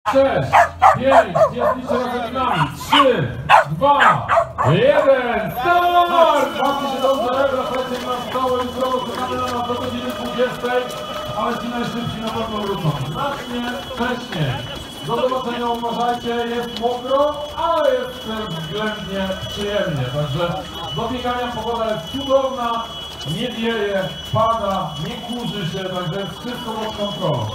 6, 5, jedliście razem z nami. 3, 2, 1, start! Bawcie się dobrze, wracajcie na stałe jutro, czekamy na nas do godziny 20, ale ci najszybciej na pewno wrócą. Znacznie wcześniej. Do zobaczenia, uważajcie, jest mokro, ale jest względnie przyjemnie. Także do biegania pogoda jest cudowna, nie wieje, pada, nie kurzy się, także jest wszystko pod kontrolą.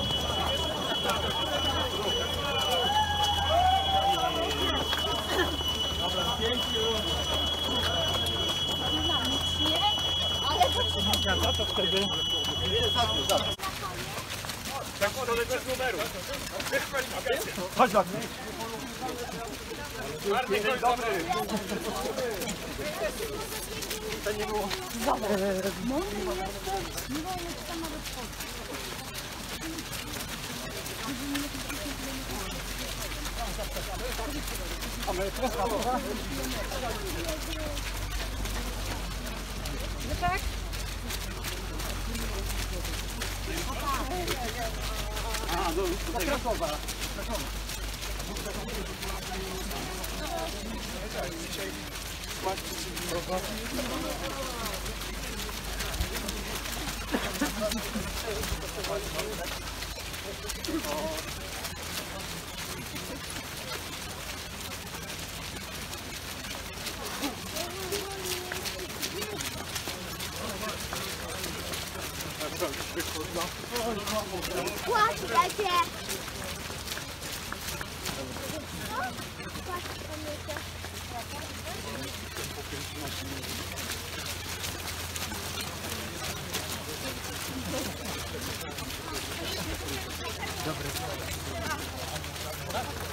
No to wtedy... Chodź do mnie. Dzień dobry. To nie było... Tak? A, do Krakowa. Płaczcie! Dobry.